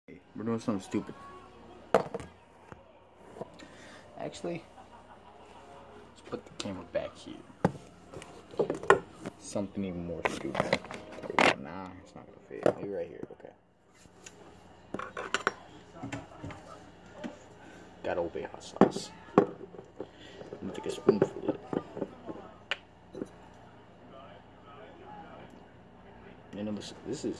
We're doing something stupid. Actually, let's put the camera back here. Something even more stupid. Nah, it's not gonna fit. Maybe right here. Okay. Got old hot sauce. I'm gonna take a spoonful of it. You know, this is.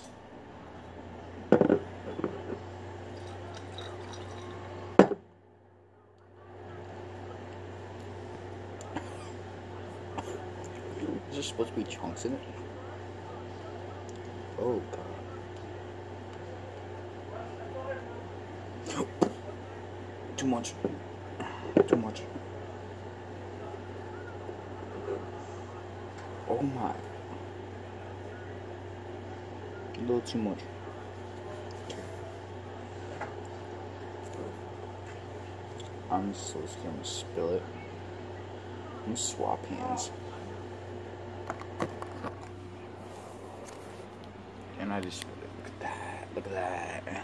Is there supposed to be chunks in it? Oh god. Too much. Too much. Oh my. A little too much. I'm so scared I'm gonna spill it. I'm gonna swap hands. And I just spilled it. Look at that. Look at that.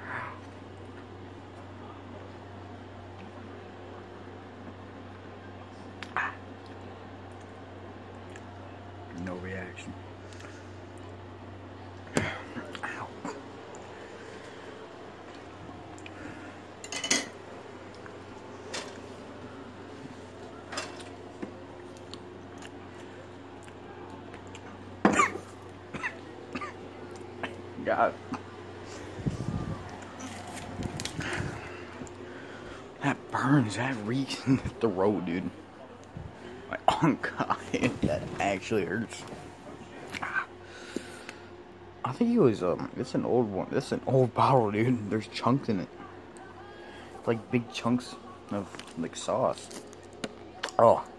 No reaction. Ow. God. That burns. That reeks in the throat, dude. Like, oh god, that actually hurts. I think it was it's an old one. It's an old bottle, dude. There's chunks in it. Like big chunks of like sauce. Oh.